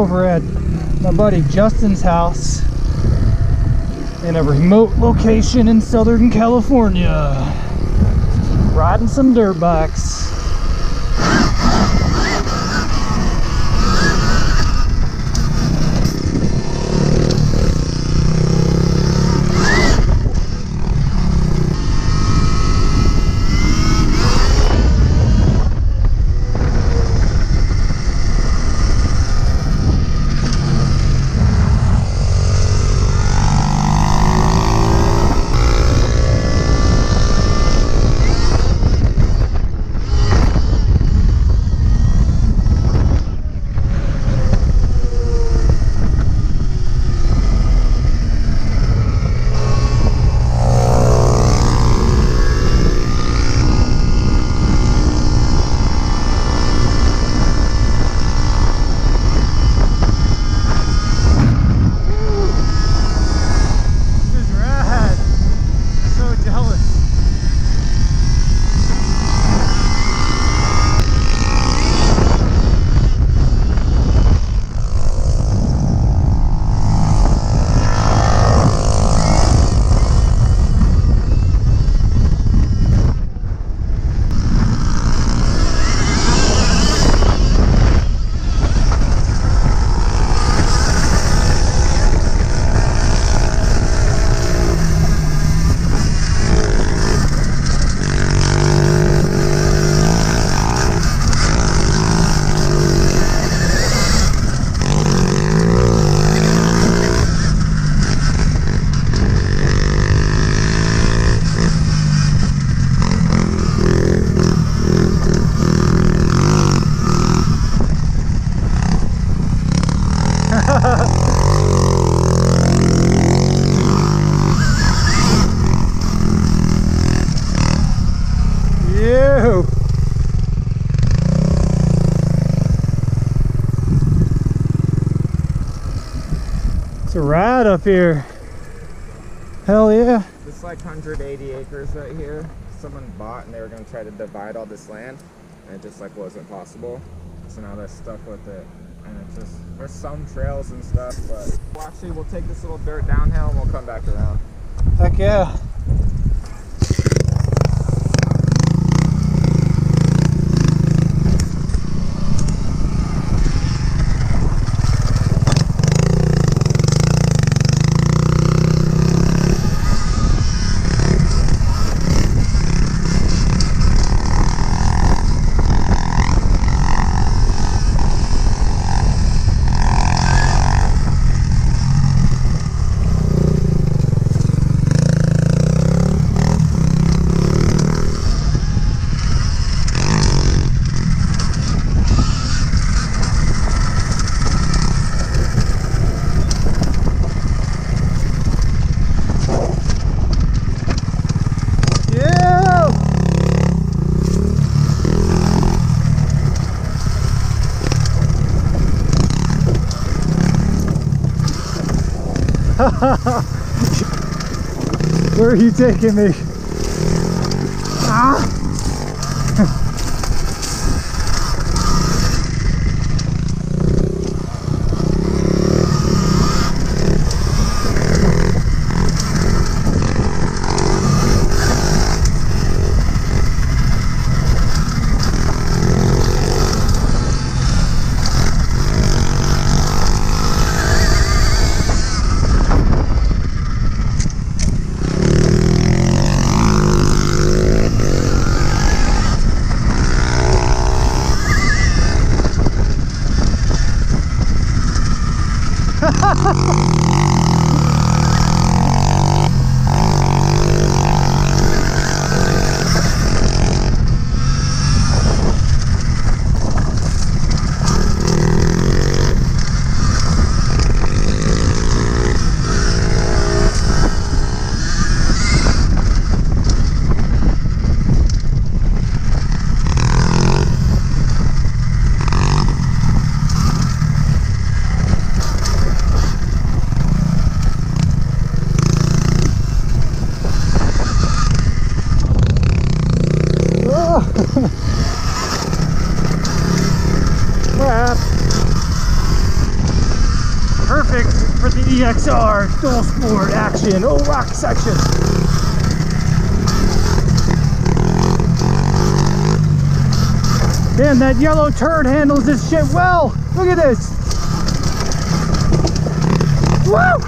over at my buddy Justin's house in a remote location in Southern California, riding some dirt bikes. It's a ride up here. Hell yeah. This like 180 acres right here, someone bought and they were going to try to divide all this land and it just like wasn't possible. So now they're stuck with it. And it's just, there's some trails and stuff, but actually we'll take this little dirt downhill and we'll come back around. Heck yeah. Where are you taking me? Ah! Crap. perfect for the EXR dual sport action. Oh, rock section. Man, that yellow turd handles this shit well. Look at this. Woo!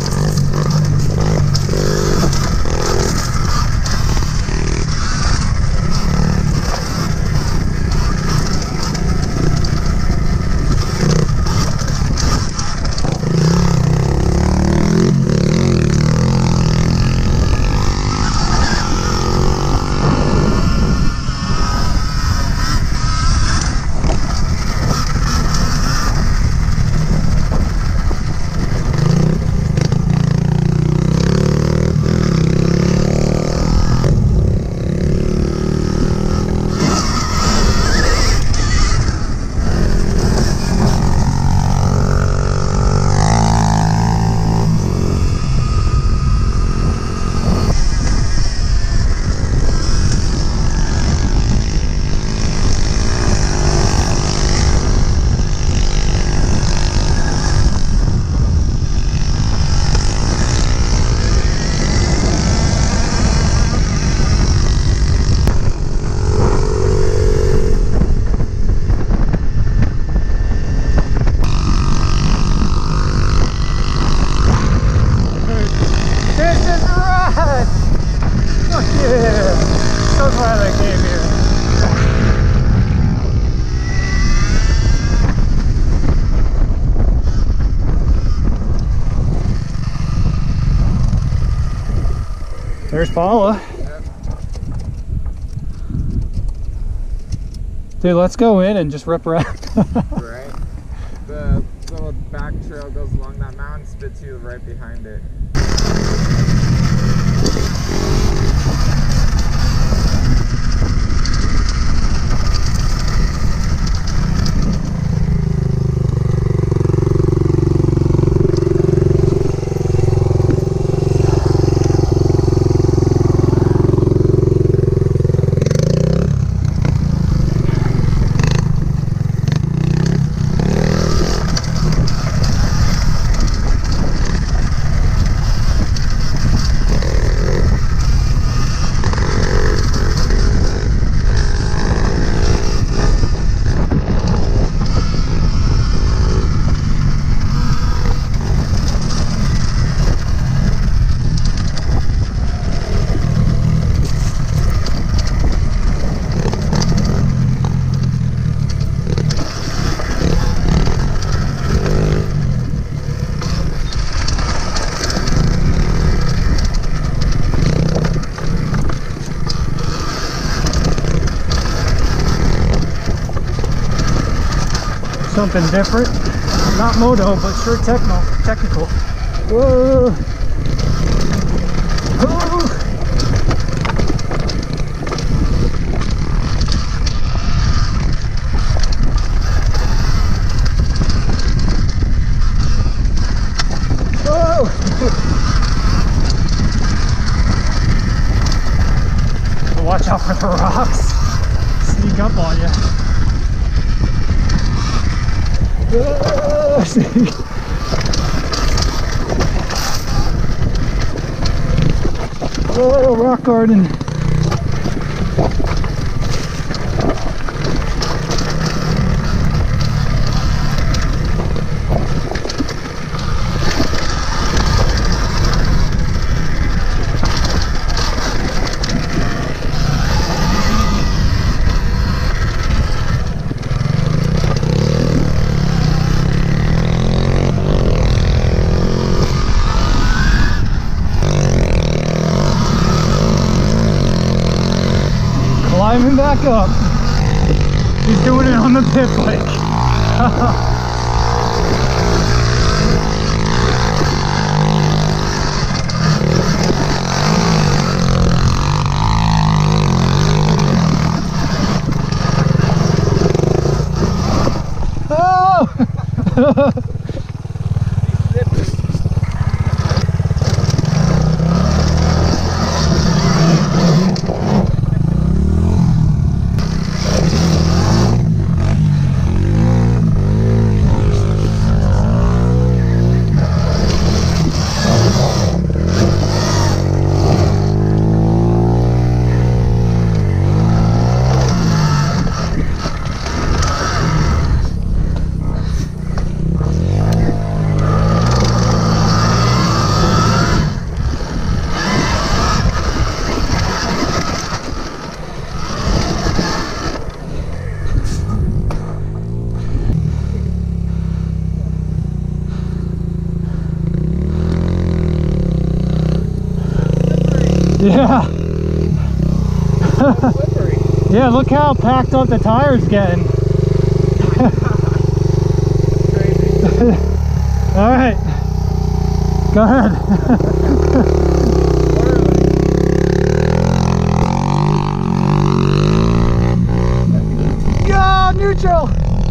There's Paula. Yep. Dude, let's go in and just rip around. Right. The little back trail goes along that mountain spit too, right behind it. Something different, not moto, but sure technical. Whoa! Oh. Whoa! Watch out for the rocks. Sneak up on you. Oh, rock garden. Climbing back up. He's doing it on the pit bike. Oh! Yeah. So slippery. Yeah, look how packed up the tire's getting. Crazy. All right. Go ahead. Yeah, neutral.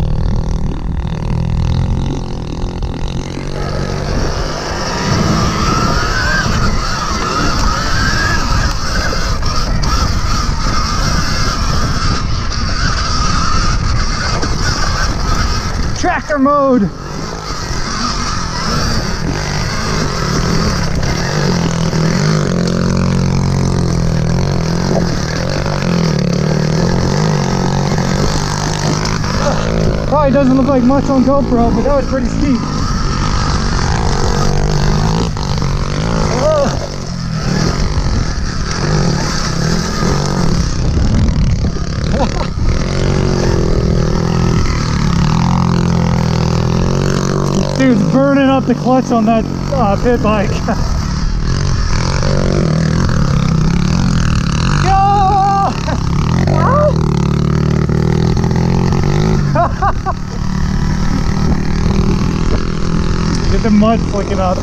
Tractor mode. Probably doesn't look like much on GoPro, but that was pretty steep. Dude's burning up the clutch on that pit bike. Get the mud flicking up.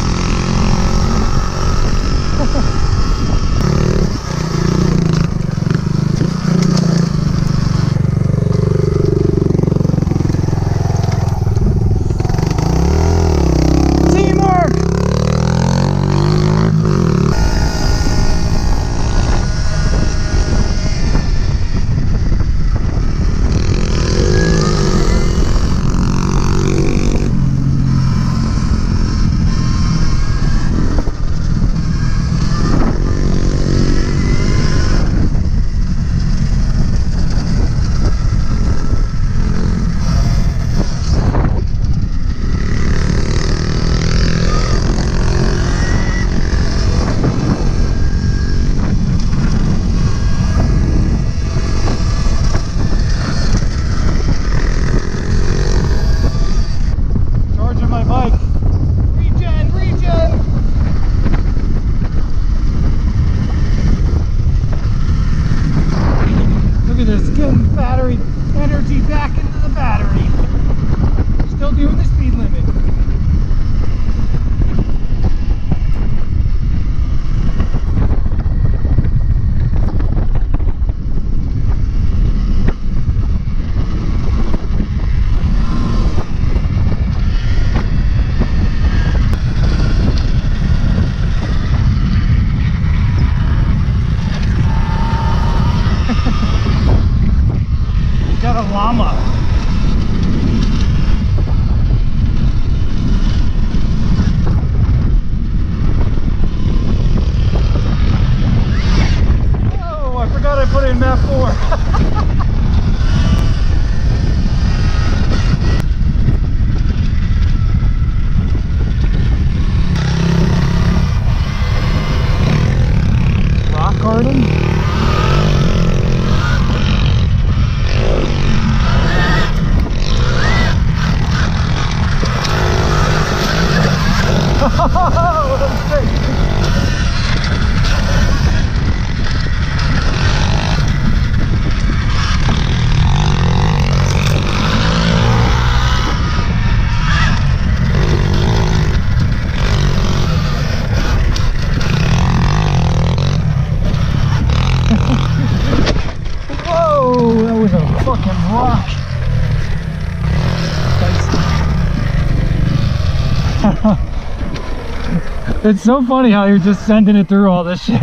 It's so funny how you're just sending it through all this shit.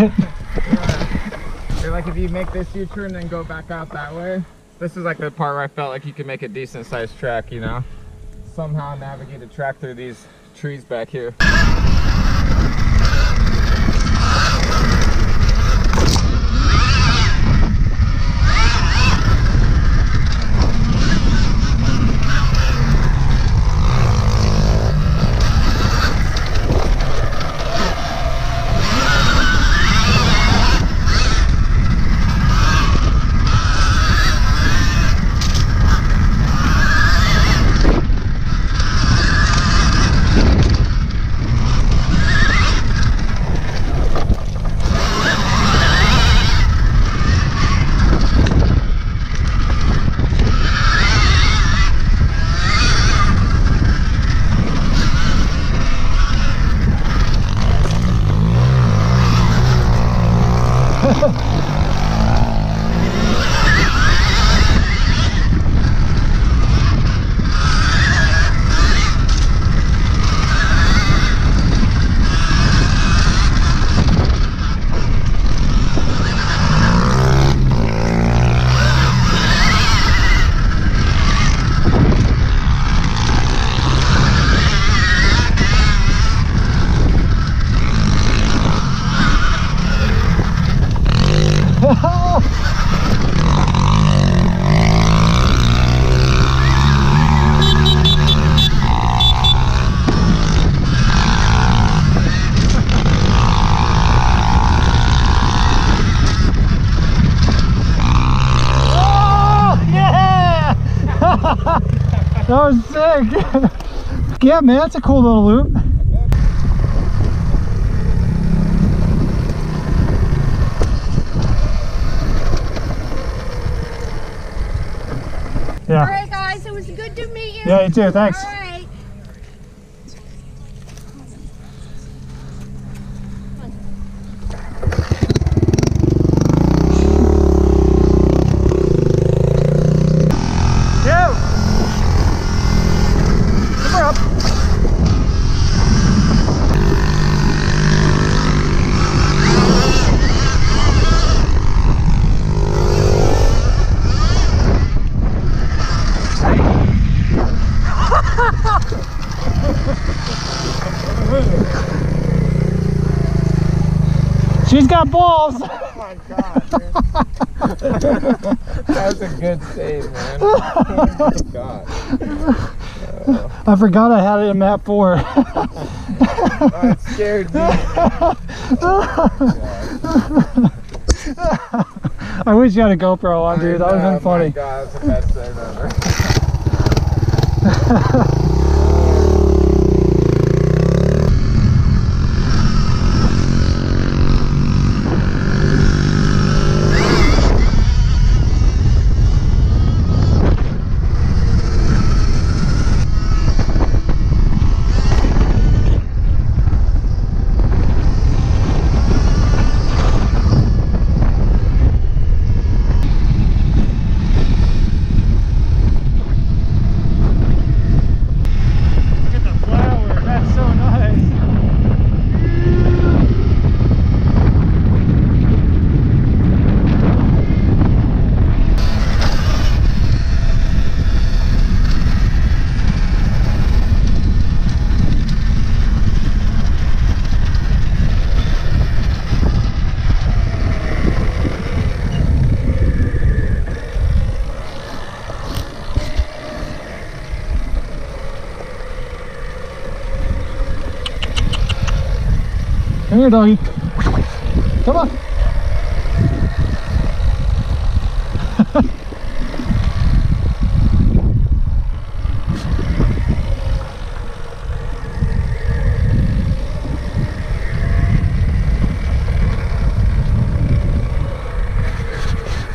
Yeah. Like if you make this U-turn and go back out that way, this is like the part where I felt like you could make a decent sized track, you know? Somehow navigate a track through these trees back here. was sick. Yeah, man, that's a cool little loop. Yeah. All right, guys, it was good to meet you. Yeah, you too. Thanks. All right. Go. Come up. She's got balls. Oh my god, dude. That was a good save, man. Oh my god. I forgot I had it in map 4. Oh, it scared me. I wish you had a GoPro on, dude. That would have been funny. Oh my god, that was the best save ever. Come here, doggy. Come on.